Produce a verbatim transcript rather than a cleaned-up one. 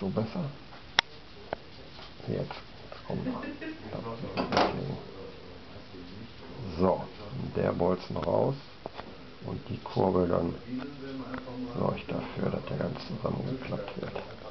so besser? Jetzt, jetzt kommt noch. So, der Bolzen raus und die Kurbel dann sorgt dafür, dass der ganz zusammengeklappt wird.